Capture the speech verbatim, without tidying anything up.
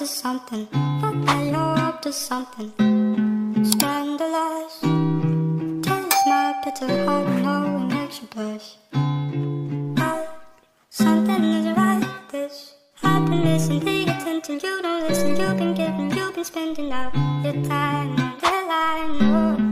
something, but that you're up to something. Scandalous, taste my bitter heart, I know it makes you blush. But something isn't right, this happiness and the attention. You don't listen, you've been giving, you've been spending out your time on the line.